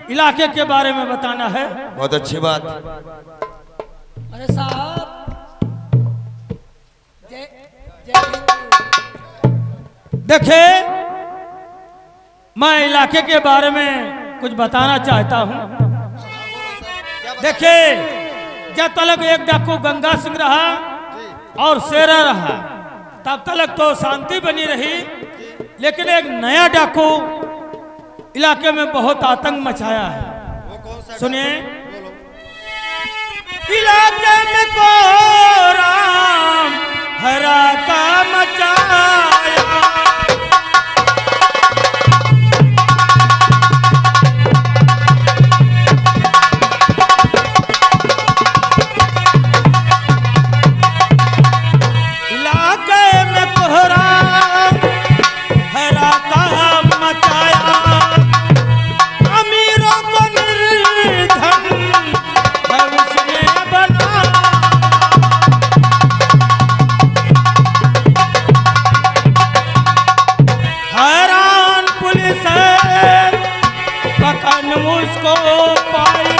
इलाके के बारे में बताना है। बहुत अच्छी बात। अरे साहब देखे, मैं इलाके के बारे में कुछ बताना चाहता हूँ। देखे, जब तक एक डाकू गंगा सिंह रहा और शेरा रहा तब तक तो शांति बनी रही, लेकिन एक नया डाकू इलाके में बहुत आतंक मचाया है। सुनिए, इलाके में कोराम हरा का मचाया, इलाके में कोराम हरा का मचाया, अमीरों को निर्धन भविष्य में बना, हैरान पुलिस पकड़ मुझको पाई,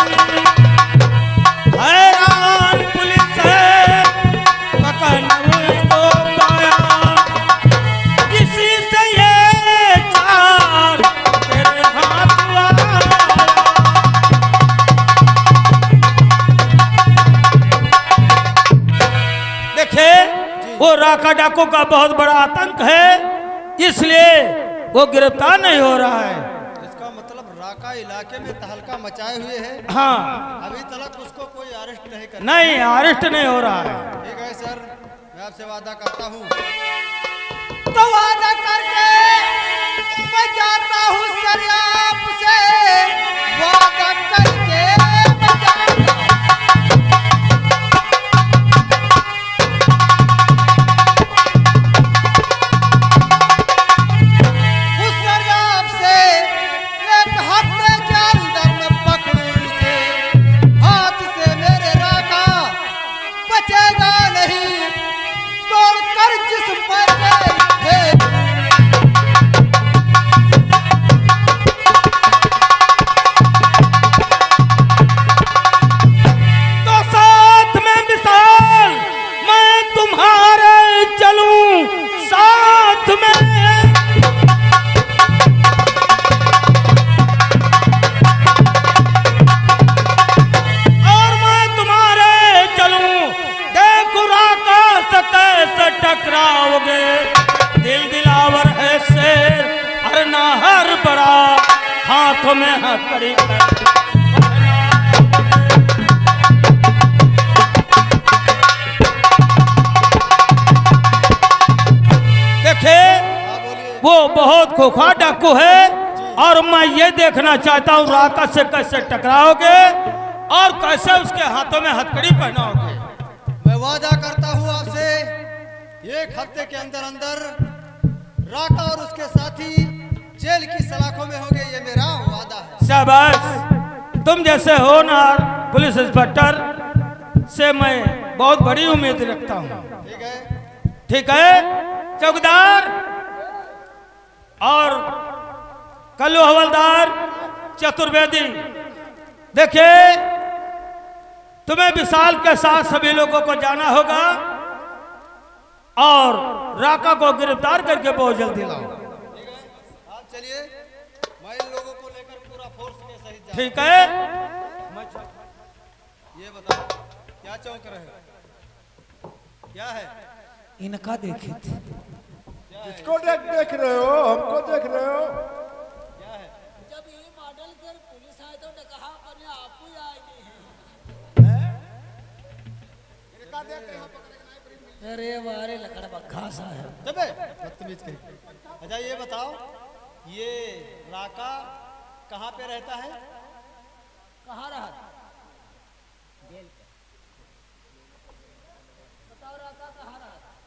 हैरान पुलिस पकड़ मुझको पाया, किसी से ये चार तेरे हाथ आया। देखे, वो राका डाकू का बहुत बड़ा आतंक है, इसलिए वो गिरफ्तार नहीं हो रहा है। इसका मतलब राका इलाके में तहलका मचाए हुए है। हाँ, अभी तक उसको कोई अरेस्ट नहीं कर। नहीं, अरेस्ट नहीं हो रहा है। ठीक है सर, मैं आपसे वादा करता हूँ। तो वादा करके मैं जाता हूँ सर आपसे, वादा करके मैं जाता हूँ। उस सर आपसे एक हफ्ते के अंदर मैं पकड़ूं उसे, हाथ से मेरे राका बचेगा नहीं, तोड़कर जिस्म पर है। तो साथ में मिसाल मैं तुम्हारे चलूं साथ में, और मैं तुम्हारे चलूं, देखो राका से कैसे टकराओगे, दिल दिलावर है शेर हर नाहर बड़ा, हाथों में हथकड़ी देखे, वो बहुत खोखा डाकू है, और मैं ये देखना चाहता हूँ राका से कैसे टकराओगे और कैसे उसके हाथों में हथकड़ी पहनाओगे। मैं वादा करता हूँ आपसे, एक हफ्ते के अंदर अंदर राका और उसके साथी जेल की सलाखों में होंगे, ये मेरा वादा है। शाबाश, तुम जैसे हो ना पुलिस इंस्पेक्टर से मैं बहुत बड़ी उम्मीद रखता हूँ। ठीक है, ठीक है चौकीदार और कल्लू हवलदार चतुर्वेदी, देखिए तुम्हें विशाल के साथ सभी लोगों को जाना होगा और राका को गिरफ्तार करके बहुत जल्दी लाओ। आप चलिए, मैं इन लोगों को लेकर पूरा फोर्स के सहित जा। ठीक है, ये बताओ क्या चौंक रहे हो, क्या है? इनका देखे थे, किसको देख रहे हो? हमको देख रहे हो? क्या है? जब ये मॉडल कर पुलिस आए तो कहा अपने आप ही आए हैं। अरे वारे लकड़ बखा सा है। चबे बदतमीज कहीं। अच्छा ये बताओ, ये राका कहाँ पे रहता है? कहाँ रहा था? जेल पे। बताओ राका कहाँ रहा था?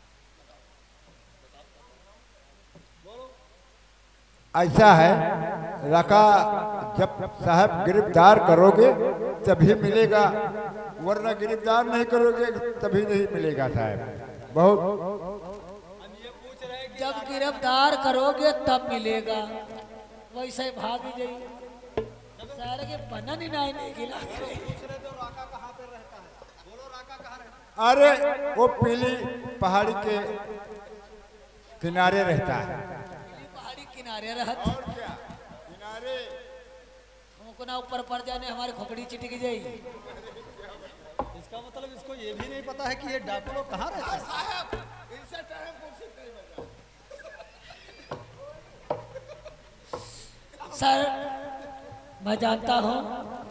ऐसा है, रका जब साहब गिरफ्तार करोगे तभी मिलेगा, वरना गिरफ्तार नहीं करोगे तभी नहीं मिलेगा साहब। बहुत जब गिरफ्तार करोगे तब मिलेगा, वैसे भाग ही जाइए। बनन ही नहीं गिला। अरे वो पीली पहाड़ी के किनारे रहता है। पहाड़ी किनारे रहत और क्या किनारे हमको ना ऊपर पड़ जाने हमारी खोपड़ी चिटक जाई। इसका मतलब इसको ये भी नहीं पता है कि ये डाकू लोग कहाँ रहते हैं। सर मैं जानता हूँ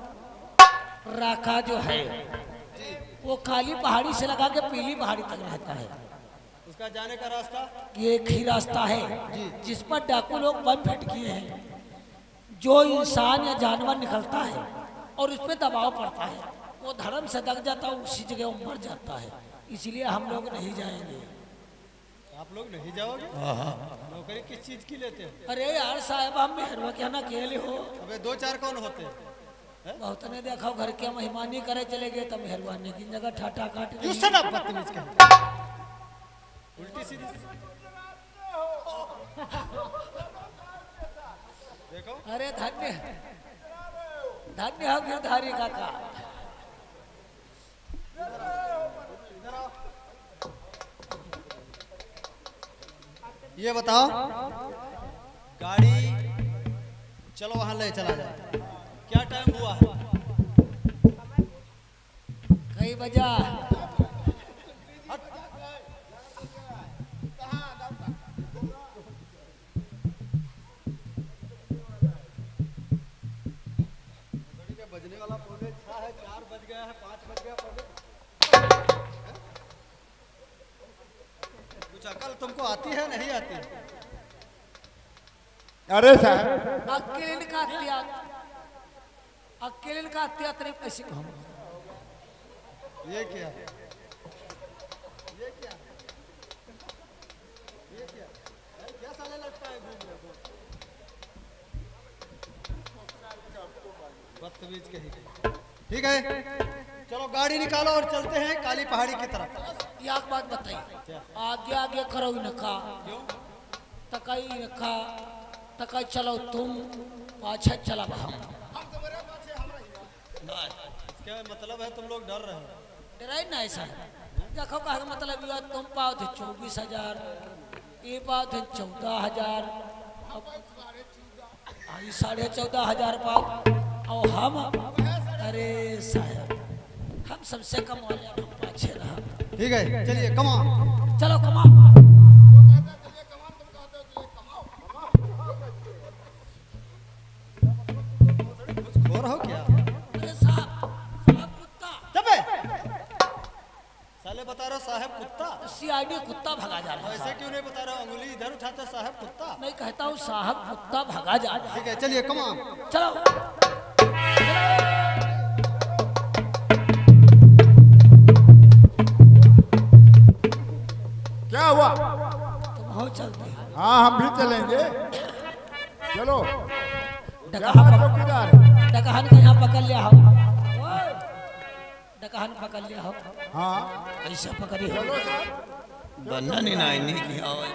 राका जो है वो काली पहाड़ी से लगा के पीली पहाड़ी तक रहता है। उसका जाने का रास्ता ये एक ही रास्ता है जिस पर डाकू लोग बम फेंट किए हैं। जो इंसान या जानवर निकलता है और उस पर दबाव पड़ता है वो धर्म से दग जाता है, उसी जगह वो मर जाता है। इसलिए हम लोग नहीं जाएंगे। आप लोग नहीं जाओगे? नौकरी किस चीज की लेते हो? अरे यार साहब हम मेहरबा क्या ना अकेले हो। अबे दो चार कौन होते हैं? बहुत ने देखा घर के मेहमानी करे चले गए तो मेहरबानी की जगह ठाटा काट You दी। shut up, बदतमीज कहीं। उल्टी सीधी देखो। अरे धन्य धन्य हो गिरधारी काका। ये बताओ गाड़ी चलो वहां ले चला जाए। क्या टाइम हुआ है? कई बजा बजने वाला पौने 6 है, 4 बज गया है, 5 बज गया पौने। कुछ अकल तुमको आती है नहीं आती? अरे साहब अकेले का त्याग अकेले का त्याग कैसे कहूँ? ये क्या है? ये क्या? ये क्या? क्या साले लगता है घूम रहे हो? बदतमीज कहीं। ठीक है चलो गाड़ी निकालो और चलते हैं काली पहाड़ी की तरफ। एक बात बताइए, आगे आगे करो नखा तकाई नखा तकाई चलो तुम पाछे चला हम। क्या मतलब है तुम लोग डर रहे हो? डराई ना ऐसा देखो कहा मतलब ये तुम पाओ थे 24,000 ये पाओ थे 14,000 आई 14,500 पाओ और हम अरे साहब हम सबसे कम वाले हम पाछे रहा। ठीक है चलिए कमा। चलो कमा। कुछ खो रहा हो क्या? अरे साहब कुत्ता चुप साले बता रहा साहब कुत्ता। सीआईडी कुत्ता भगा जा रहा है। ऐसे क्यों नहीं बता रहा? उंगली इधर उठाते साहब कुत्ता। मैं कहता हूँ साहब कुत्ता भगा जा रहा है। ठीक है चलिए कमा। चलो क्या हुआ? तुम हो चलते हैं। हाँ हम भी चलेंगे। चलो डकहन चौकीदार डकहन को यहाँ पकड़ लिया हो। डकहन पकड़ लिया हो। हाँ कैसे पकड़ी हो? बंधन ही नहीं किया हो।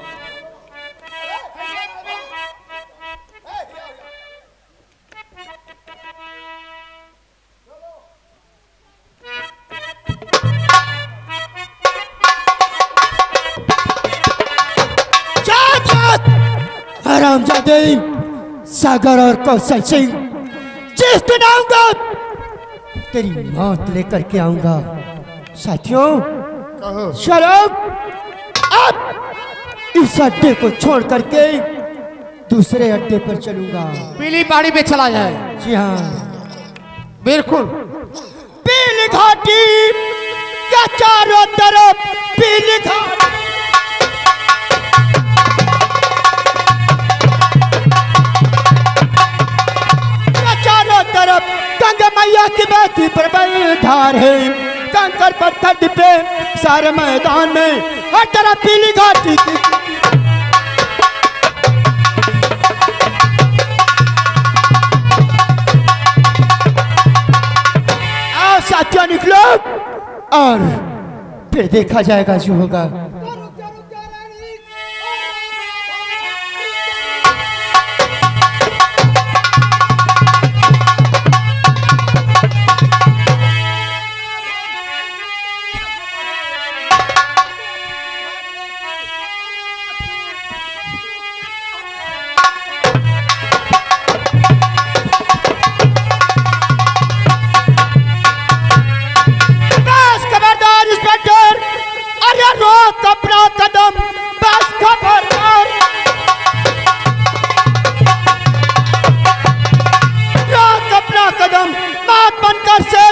हरामजादे सागर और कौशल सिंह जिस दिन आऊंगा तेरी मौत लेकर के आऊंगा। साथियों शराब अब इस अड्डे को छोड़ करके दूसरे अड्डे पर चलूंगा। पीली पहाड़ी पे चला जाए। जी हाँ बिल्कुल। पीली घाटी क्या चारों तरफ पीली घाटी तरफ गंगा मैया की बेटी पर धार है। कंकर पत्थर पे सारे मैदान में हर तरफ पीली घाटी की। आओ साथियों निकलो और फिर देखा जाएगा जो होगा।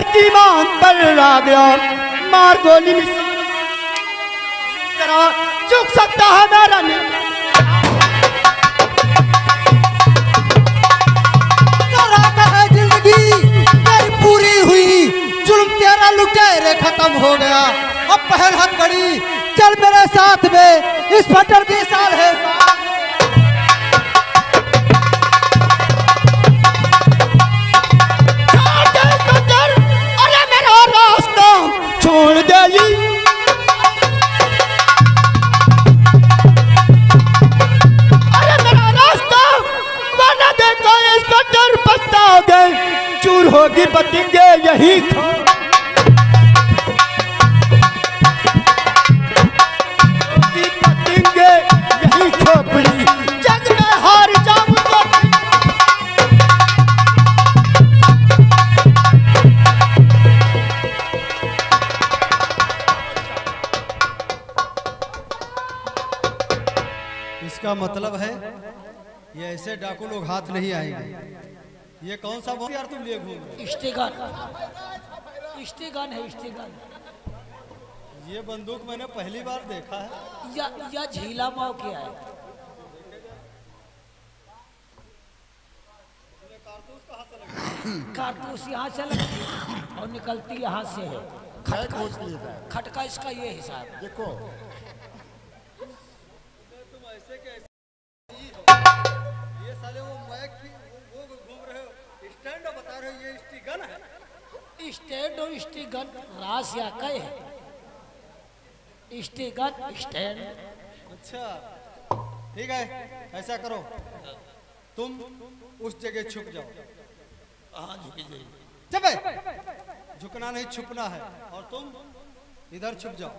कीमान पर आ गया, मार गोली तेरा चुक सकता है मेरा नहीं। जिंदगी तेरी पूरी हुई, जुल्म तेरा लुटेरे खत्म हो गया। अब पहल हथकड़ी, चल मेरे साथ में, इस फटर 20 साल है। अरे मेरा रास्ता छोड़ दे, अरे मेरा रास्ता वरना देखो इंस्पेक्टर पछताओगे, चूर होगी पतंगे यही पतंगे यही खोपड़ी, जग में हार जाऊंगा। इसका मतलब है ये ऐसे डाकू लोग हाथ नहीं आएंगे। ये कौन सा यार तुम लिए घूम रहे? स्टेगन, स्टेगन है, स्टेगन। ये बंदूक मैंने पहली बार देखा है। या झीला माओ क्या है? कारतूस यहाँ से लगती है और निकलती यहाँ से है। खटका इसका ये हिसाब देखो। ये साले वो मैक की वो घूम रहे हो, स्टैंड बता रहे हो, ये स्टिगन है। स्टैंड और स्टिगन रास या कई है। स्टिगन स्टैंड। अच्छा ठीक है, ऐसा करो तुम उस जगह छुप जाओ। हाँ झुकी जाइए। चुप, झुकना नहीं छुपना है। और तुम इधर छुप जाओ।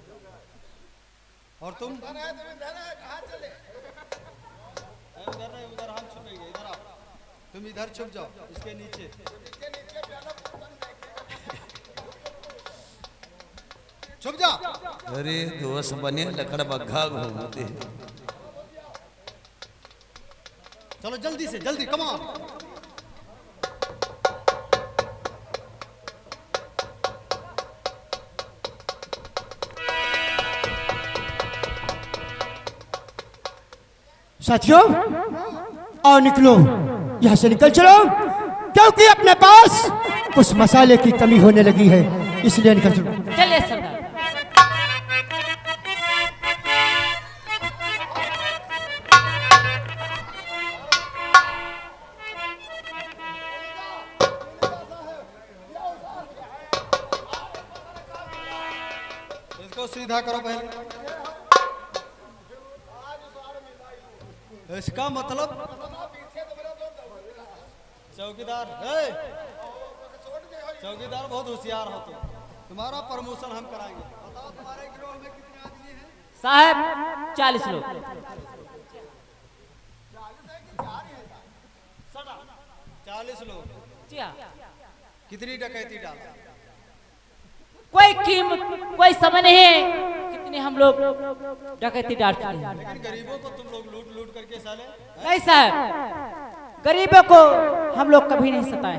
और तुम उधर नहीं, उधर हम छुपेंगे, इधर आओ। तुम इधर छुप जाओ, इसके नीचे। छुप जा। अरे दोस्त बने लकड़ बग्घा घूमते। चलो जल्दी से जल्दी, कम ऑन। साथियों आओ निकलो, यहाँ से निकल चलो, क्योंकि अपने पास कुछ मसाले की कमी होने लगी है, इसलिए निकल चलो। चलिए सरदार। इसको सीधा करो पहले। इसका मतलब चौकीदार है। चौकीदार बहुत होशियार हो तुम। तुम्हारा प्रमोशन हम कराएंगे। बताओ तुम्हारे गिरोह में कितने आदमी हैं? साहब 40 लोग। 40 लोग। जी हाँ। कितनी डकैती डाला? कोई कीमत कोई समय नहीं है कितने हम लोग डकैती डालते हैं। लेकिन गरीबों को तुम लोग लूट लूट करके साले। नहीं साहब, गरीबों को हम लोग कभी नहीं सताए।